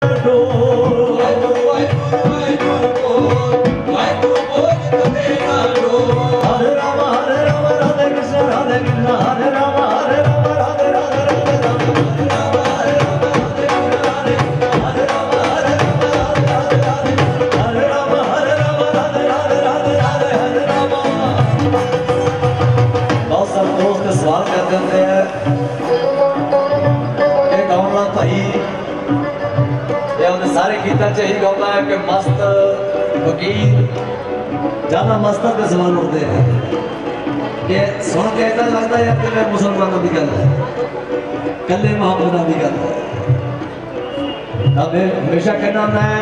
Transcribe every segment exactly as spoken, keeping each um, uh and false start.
सारे गीता यही गाता है कि मस्त फकीर ज्यादा मस्त के सवाल उठते हैं कि सुन के ऐसा लगता है कि मैं मुसलमानों की गल है कले महापुरुषों की गल है। अब हमेशा कहना मैं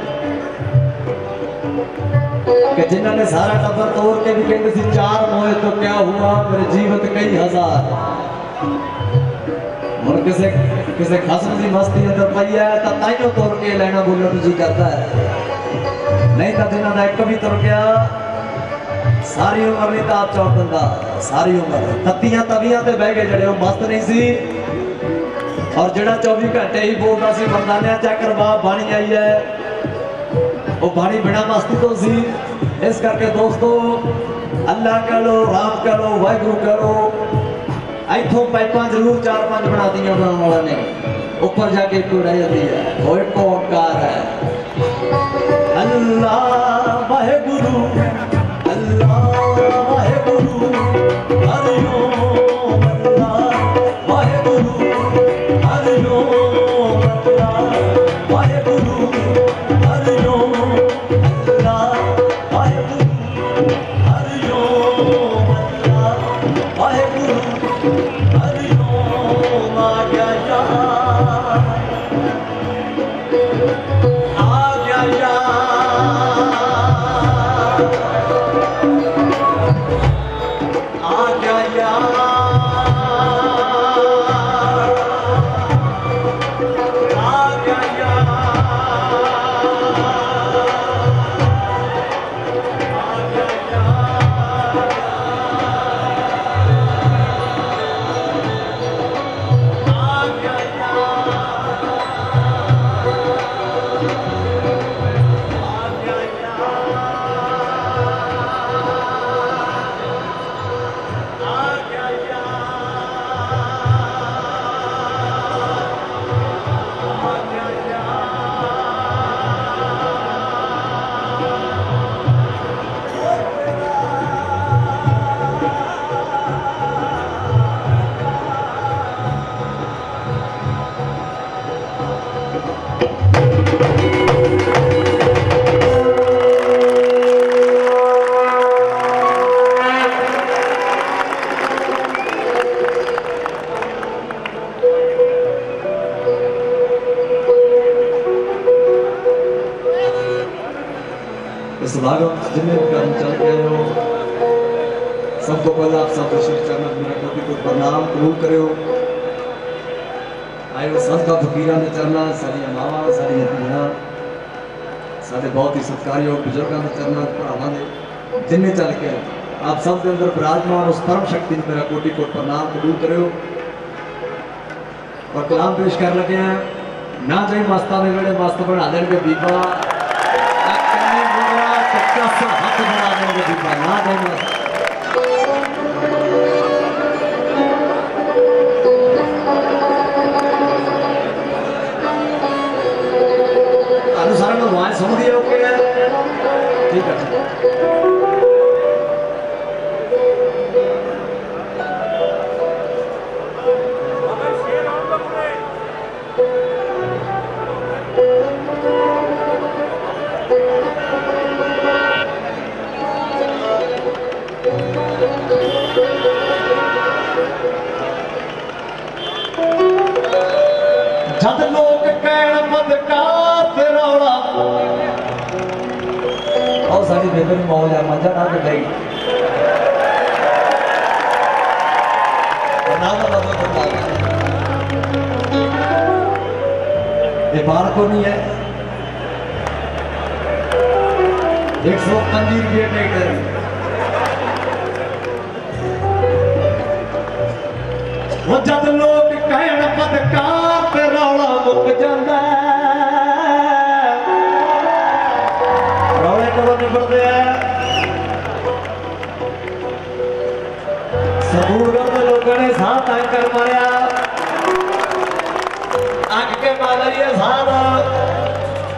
कि जिन्होंने सारा टब्बर तोड़ के भी कहते थे चार मोए तो क्या हुआ मेरे जीवित कई हजार और किसे किसे खसम की मस्ती अंदर पई है तो ताइयों तोड़ के लेना बोलना जी करता है नहीं तो जिन्हों का एक भी तुर गया सारी उम्र नहीं तो आप चौक बंदा सारी उम्र तत्तियां तवियां ते बह गए जड़े मस्त नहीं सी और जड़ा चौबीस घंटे ही बोलता सी बंदा ने चक्कर बाप बाणी आई है वो बाणी बिना मस्ती तो सी। इस करके दोस्तों अल्लाह कह लो राम कह लो वाहगुरु कह लो इथों पाइपा जरूर चार पांच बना दिया बनाने वाला ने ऊपर जाके एक रह जाती है वो एक ओंकार है अल्लाह वाहेगुरु अल्लाह वाहेगुरु हरिओम अल्लाह वाहेगुरु हरिओम अल्लाह वाहेगुरु हरिओम अल्लाह वाहेगुरु हरिओम अल्लाह वाहेगुरु जिन्हें काम चल गए हो सबको पहले आप सब श्री चरण मेरा कोटि कोटि प्रणाम कबूल करो आए संत का फकीरा ने चरना सारी मावा सारी भैया सारे बहुत ही सत्कारयोग बुजुर्गों ने चरना भरावां ने जिन्हें चल के आप सब के अंदर विराजमान उस परम शक्ति ने मेरा कोटि कोटि प्रणाम कबूल करो और कलाम पेश कर लगे हैं ना जाए मस्ता ने वेड़े मस्त बना देंगे बीबा हाथ बना देंगे बीबा ना देंगे अनुसार में वहां समझ दिया ओके ठीक है जद लोग कहण बदकार ते रौला और सारी बेबे नु मौज है मजा ना के गई ना ना बाबा बता ये बार को नहीं है एक सौ पंजी रुपये टिकट वो जद लोग कहण बदकार ते रौला मुक जांदा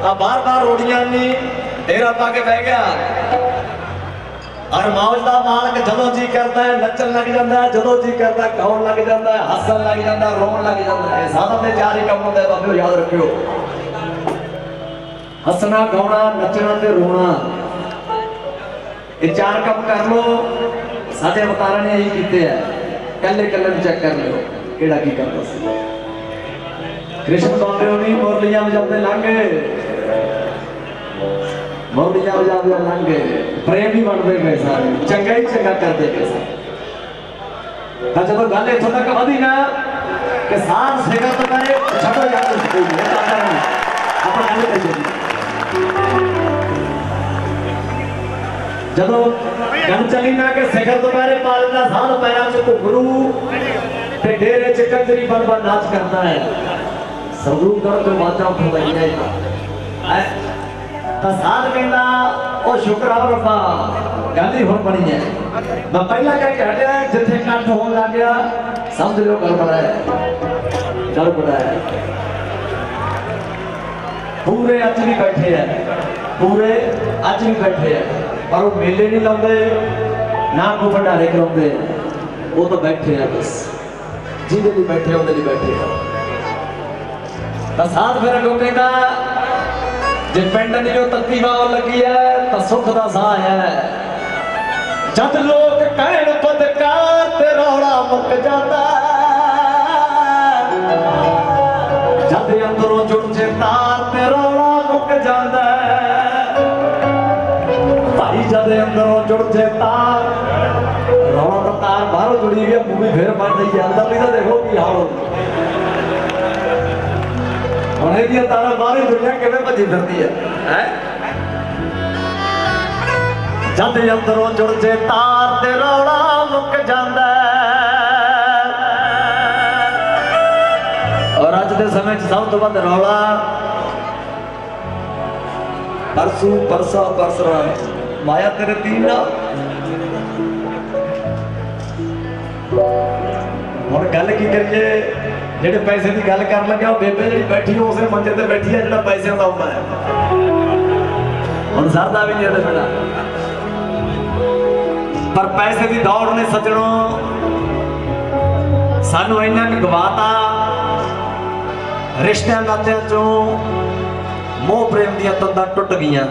आ बार बार रोड़ियां नहीं डेरा पा के बह गया और मौज का मालक जदों जी करता है नचन लग जाता है, जदों जी करता है गाउन लग जाता है, हसन लग जाता है, रोन लग जाता है। साधन के चार ही काम होंगे बाबे, याद रखियो। हसना, गाउना, नचना ते रोना, ये चार काम कर लो। साडे अवतारा ने यही कीते हैं। कल्ले कल्ले चेक कर लो केड़ा की करता सी। कृष्ण बाबे नहीं मुरलियां बजाते लंघे, मुरलियां बजाते लंघे, प्रेम ही बनते गए सारे, चंगा ही चंगा करते गए सारे। तो जब गल इत्थों तक वधी ना कि सार सेवा तो करे छड़ो यार कोई नहीं अपना गल करिए। जब गल चली ना कि सिखर दोपहरे पालना साल पैरों च घुघरू ते डेरे च कंजरी बन बन नाच करता है। सरूप कर तो बाजा उठवाई है तो साल कहना ओ शुक्र आ रब्बा गल ही हुण बनी है। मैं पहला कह के हटिया जिथे कट होने लग गया समझ लो गड़बड़ है, गड़बड़ है। पूरे अज भी बैठे हैं, पूरे अज भी बैठे हैं पर वो मेले नहीं लाते ना कोई भंडारे कराते, वो तो बैठे हैं बस जिंदे भी बैठे उन्हें भी बैठे हैं। तो साथ फिर अगों कहता जे पिंड नहीं जो तत्ती वाव लगी है तो सुख दा साह है। जद लोग कहण बदकार ते रौला मुक जाता, जद अंदरों जुड़ जे तार ते रौला मुक जाता। भाई जद अंदरों जुड़ जे तार रौला तो तार बाहरों जुड़ी हुई है, मूवी फिर बन रही है, अंदर नहीं तो देखो की हाल हो। उन्हें दिया तारा बाहरी दुनिया किवें भजी फिरती है, है? जद अंदरों जुड़ जे तार ते रौला मुक जांदा। और अज दे समय च सब तो वध रौला परसू परसा परसरा माया तेरे तीन ना। हुण गल की करिए जेडे पैसे की गल कर लगे बेबे जी बैठी हो उस मंजे ते बैठी है जो पैसे का आउंदा है। हुण सरदा भी नहीं है बेटा पर पैसे की दौड़ ने सजणों सानू इन्ना क गवाता। रिश्तियां नातियां चों मोह प्रेम दियां तंदां टुट गईयां।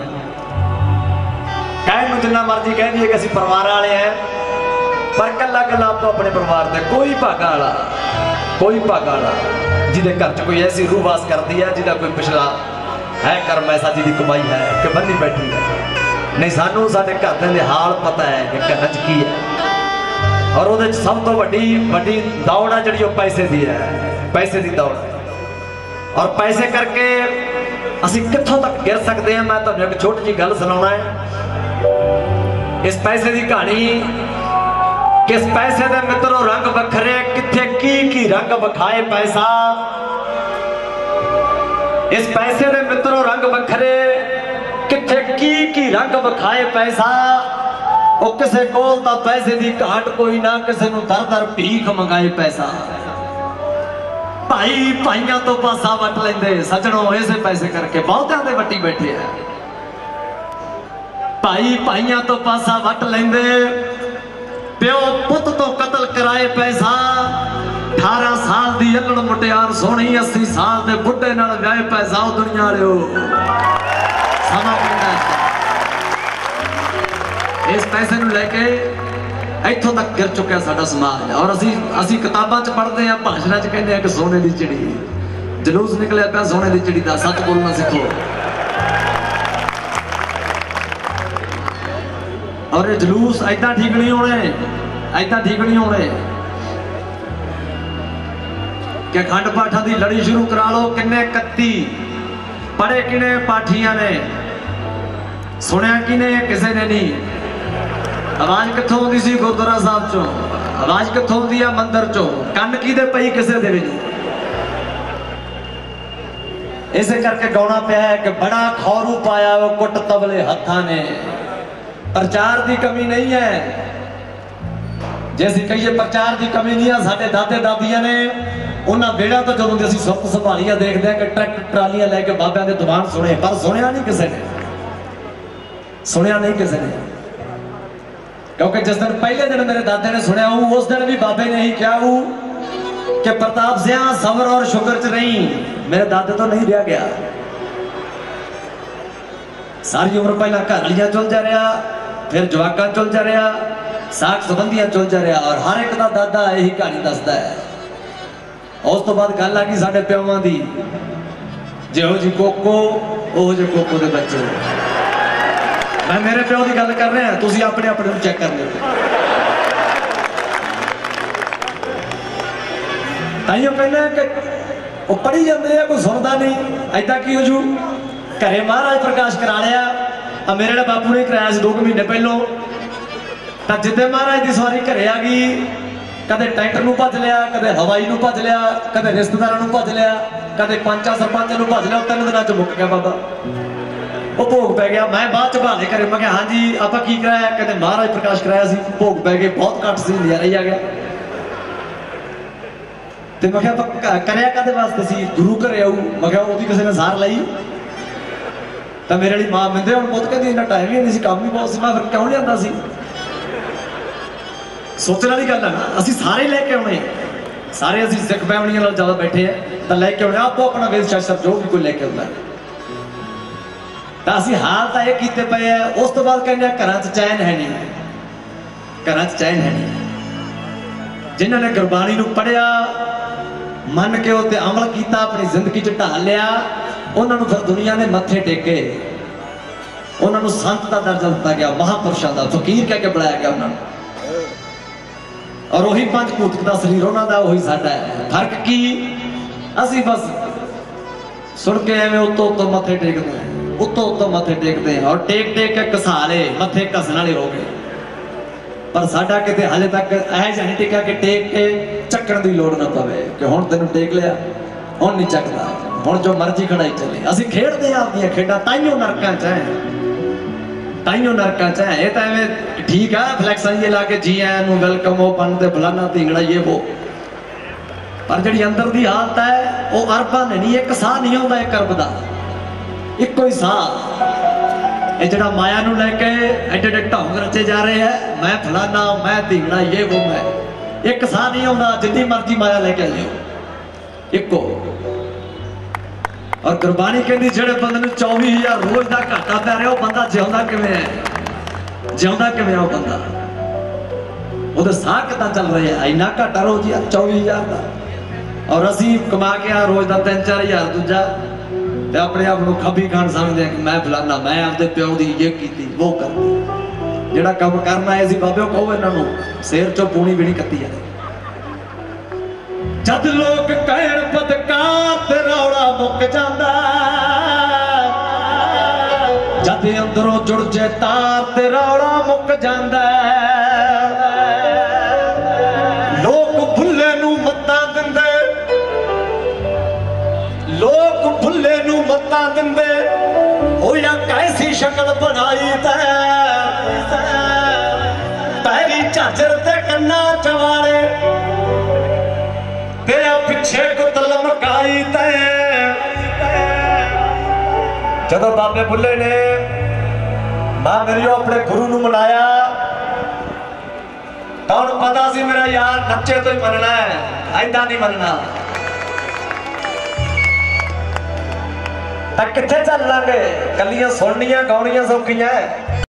कहण नूं जिन्ना मर्जी कह दीए कि असीं परिवार वाले हैं पर कला कला आपको अपने परिवार से कोई भागा वाला कोई भागा वाला जिहदे घर च कोई ऐसी रूह वास करती है जिहदा कोई पिछला है कर्म ऐसा जिहदी कमाई है कि बन्नी बैठी है। नहीं सानू साडे घरदे दे हाल पता है कि घर च की है और उहदे च सब तो वड्डी वड्डी दौड़ है जिहड़ी पैसे दी है, पैसे की दौड़। और पैसे करके असीं कित्थों तक गिर सकते हैं। मैं तुहानूं एक छोटी जी गल सुणाउणा है। इस पैसे की कहानी किस पैसे दे मित्रों रंग बखरे किथे की की रंग बखाए पैसा। इस पैसे दे मित्रों रंग बखरे किथे की की रंग बखाए पैसा। वो किसे कोल ता पैसे दी घाट कोई ना, किसे नूं दर दर भीख मंगाए पैसा। भाई भाइयों तो पासा वट लेंदे सजणों ऐसे पैसे करके बहुतियां दे वटी बैठे हैं। भाई भाइयों तो पासा वट लेंदे प्यो पुत तो कतल कराए पैसा। अठारह साल दी अल्लड़ मुटियार सोनी अस्सी साल दे बुढ़े नाल व्याए पैसा। ओ दुनिया वालिओ समा कहंदा इस पैसे नूं लेके इत्थों तक गिर चुका साडा समाज। और असी असी किताबां च पढ़दे हां, भाषणां च कहंदे हां कि सोने दी चिड़ी जलूस निकलिया पिया सोने दी चिड़ी दा। सच बोलना सीखो। और ये जलूस ऐदा ठीक नहीं होने, ऐदा ठीक नहीं होने कि खंड पाठा की लड़ी शुरू करा लो। किन्ने कत्ती पढ़े किने पाठिया ने, सुनिया किने किसी ने नहीं। आवाज कित्थों आउंदी सी गुरुद्वारा साहब चों, आवाज कित्थों आउंदी है मंदिर चों, कन किदे पई किसे दे विच। इसे करके गाउणा पिया है कि बड़ा खौरू पाया वो कुट तबले हत्थां ने। प्रचार की कमी नहीं है, जैसी कहिए प्रचार की कमी नहीं है। साडे दादे दादियां ने उन्होंने बेड़ा तो जो असीं सुरत संभाली देखते हैं कि ट्रैक्टर ट्रालियां लैके बाबियां दे दीवान सुने, पर सुनिया नहीं किसी ने, सुनिया नहीं किसी ने। क्योंकि जिस दिन पहले दिन मेरे दादे ने सुनिया हूं, उस दिन भी बाबे ने ही क्या हूं कि प्रताप सिंह सबर और शुक्र च रही। मेरे दादे तो नहीं रहा गया, सारी उम्र पहला घर वालियां चुल जा रहा, फिर जवाका चुल जा रहा, साख संबंधियां चुल जा रहा, और हर एक का दादा यही कहानी दसदा है। उस तो बाद गल आ गई साडे प्योवां दी, जिहो जी कोको ओहो जे कोको दे बच्चे। मैं मेरे प्यो की गल कर रहा, तुसीं अपने अपने चेक कर लो। ताइयों कहना कि वो पढ़ी जाते हैं, कोई सुनता नहीं। ऐदा की हो जू घरे महाराज प्रकाश करा लिया, मेरे बापू ने कराया दो महीने पहलों। तो जिद्दे महाराज की सवारी घरे आ गई, कदे ट्रैक्टर नूं भज लिया, कदे हवाई नूं भज लिया, कदे रिश्तेदारां नूं भज लिया, कदे पंचा सरपंच नूं भज लिया। तीन दिनों च मुक गया बाबा, वो भोग पै गया। मैं बाद च बहाने करे, मैं हाँ जी आप की कराया, कहते महाराज प्रकाश कराया सी, भोग पै गए, बहुत घट सी, नज़ारा ही आ गया। तो मैं क्या कराया कहते वास्ते सी, गुरु घरे आऊ। मैं क्या वो किसी ने सार लाई। तो मेरे वाली मां मिलते हम बहुत कहती इन्ना टाइम ही नहीं, काम ही बहुत सी। मैं फिर क्यों लिया सी? सोचने वाली गल है ना, असीं सारे लैके आने, सारे असीं सिख फैमिलियां नाल ज़्यादा बैठे हैं, तो लैके आने आपो अपना वेद शास्त्र जो भी कोई लैके आउंदा है। तो असीं हाल तो यह कीते पे है। उस तो बाद कहने घरां च चैन है नहीं, घरां च चैन है नहीं। जिन्होंने गुरबाणी नूं पढ़िया, मन के उत्ते अमल किया, अपनी जिंदगी च ढाल लिया, उन्होंने फिर दुनिया ने मत्थे टेके, उन्होंने संत का दर्जा दिता गया, महापुरुषों का फकीर कह के बुलाया गया उन्होंने। और वही पंच भूतक का शरीर उन्होंने वही साडा है। फर्क की असी बस सुन के एवं उतो उतो मत्थे टेकते हैं, उतो उतो मत्थे टेकते हैं, और टेक टेक के घसा ले मत्थे घसन वाले हो गए। पर साडा किते हाले तक ऐ जानी टेका कि टेक के चक्कण की लोड़ ना पवे कि हुण तैनूं टेक लिया, हुण नहीं चकदा, हुण जो मर्जी खड़ाई चले। असीं खेडदे हैं आपदियां खेडां, ताइयों नरकां च है, ताइयों नरकां च है। ये तो एवं ठीक है फ्लैक्सां ये ला के जी आया नूं वेलकम हो बनते फलाना धिंगड़ा ये वो, पर जिहड़ी अंदर दी हालत है वो अरबां ने नहीं, एक साह नहीं आउंदा एक अरब दा, इक्को ही साह। ये जिहड़ा माया नूं लैके एडे एडे ढोंग रचे जा रहे हैं, मैं फलाना मैं धिंगड़ा ये वो, मैं एक साह नहीं आउंदा, जितनी मर्जी माया लेके लियो इक्को। और गुरबाणी कहती जिहड़े बंदे नूं चौबीस हजार रोज का घाटा पै रहा, वो बंदा जिउंदा किवें है, जिउंदा किवें है वो बंदा, वो साह किदां चल रहे हैं? इन्ना घाटा रोज यार चौबीस हजार का, और असीं कमा के आ रोज का तीन चार हजार दूजा, अपने आप को खबी खान समझते हैं कि मैं फलाना, मैं आपके प्यो की ये की वो करती। जिहड़ा काम करना है बाबे कहो इन्हों सिर चो पूनी भी नहीं कत्ती है। जद लोग कहण पदकार रौला मुक जांदा, जद अंदरों जुड़ जे तार ते रौला मुक जांदा। लोग भुल्ले नूं मत्तां दिंदे, लोग भुल्ले नूं मत्तां दिंदे, होया कैसी शक्ल बनाई तै, पैरी झाजर ते कन्ना चवाले, तेरा पिछे गुदल मकाई तै। जदों बाबे बुल्ले ने मां मेरी अपने गुरु नूं मनाया, तो उन्हें पता सी मेरा यार नच्चे तो ही मनना है, ऐदा नहीं मनना। किथे चल लांगे, कलियां सुननियां गाउणियां सौखियां।